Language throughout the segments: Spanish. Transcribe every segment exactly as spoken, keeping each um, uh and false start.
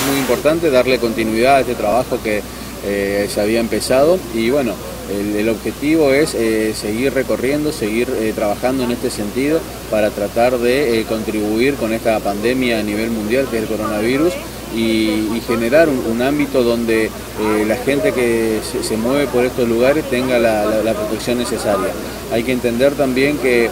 es muy importante darle continuidad a este trabajo que eh, se había empezado y bueno, el, el objetivo es eh, seguir recorriendo, seguir eh, trabajando en este sentido para tratar de eh, contribuir con esta pandemia a nivel mundial que es el coronavirus y, y generar un, un ámbito donde eh, la gente que se, se mueve por estos lugares tenga la, la, la protección necesaria. Hay que entender también que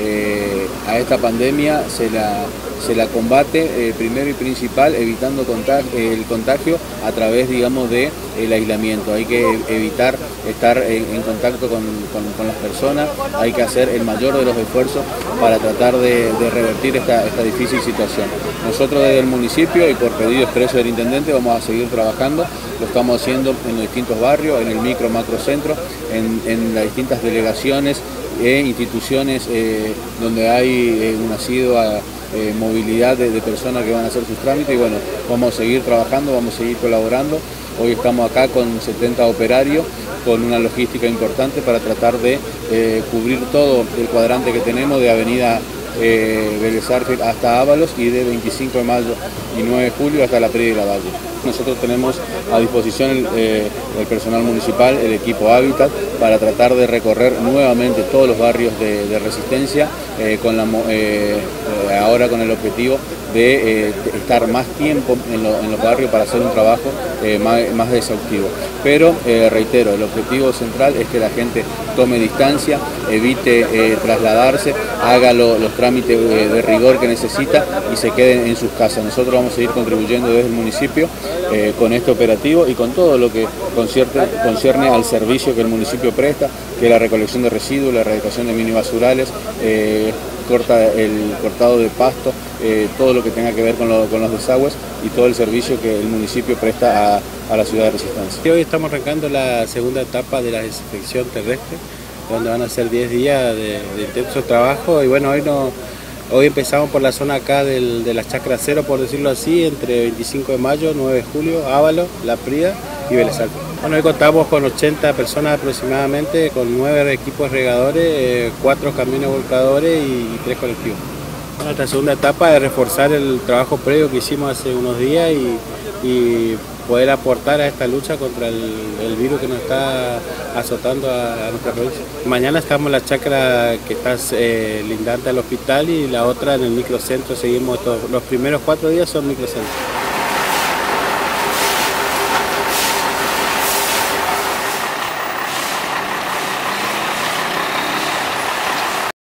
eh, a esta pandemia se la, se la combate eh, primero y principal evitando contagio, el contagio a través, digamos, del aislamiento. Hay que evitar estar en, en contacto con, con, con las personas, hay que hacer el mayor de los esfuerzos para tratar de, de revertir esta, esta difícil situación. Nosotros desde el municipio y por pedido expreso del intendente vamos a seguir trabajando, lo estamos haciendo en los distintos barrios, en el micro, macro centro, en, en las distintas delegaciones e instituciones eh, donde hay eh, una asidua eh, movilidad de, de personas que van a hacer sus trámites y bueno, vamos a seguir trabajando, vamos a seguir colaborando. Hoy estamos acá con setenta operarios, con una logística importante para tratar de eh, cubrir todo el cuadrante que tenemos de avenida eh, Vélez Sarsfield hasta Ábalos y de veinticinco de mayo y nueve de julio hasta la Prida y la Valle. Nosotros tenemos a disposición el, eh, el personal municipal, el equipo Hábitat, para tratar de recorrer nuevamente todos los barrios de, de Resistencia, eh, con la, eh, ahora con el objetivo de eh, estar más tiempo en, lo, en los barrios para hacer un trabajo eh, más, más exhaustivo. Pero, eh, reitero, el objetivo central es que la gente tome distancia, evite eh, trasladarse, haga lo, los trámites eh, de rigor que necesita y se queden en sus casas. Nosotros vamos a seguir contribuyendo desde el municipio eh, con este operativo y con todo lo que concierne, concierne al servicio que el municipio presta, que es la recolección de residuos, la erradicación de minibasurales, eh, corta el cortado de pasto, eh, todo lo que tenga que ver con, lo, con los desagües y todo el servicio que el municipio presta a, a la ciudad de Resistencia. Hoy estamos arrancando la segunda etapa de la desinfección terrestre, donde van a ser diez días de, de intenso trabajo y bueno, hoy no, hoy empezamos por la zona acá del, de la Chacra Cero, por decirlo así, entre veinticinco de mayo, nueve de julio, Ábalos, La Prida y Vélez Sarsfield. Bueno, hoy contamos con ochenta personas aproximadamente, con nueve equipos regadores, eh, cuatro camiones volcadores y, y tres colectivos. Bueno, esta segunda etapa es reforzar el trabajo previo que hicimos hace unos días y, y poder aportar a esta lucha contra el, el virus que nos está azotando a, a nuestra provincia. Mañana estamos en la chacra que está eh, lindante al hospital y la otra en el microcentro. Seguimos estos, los primeros cuatro días son microcentros.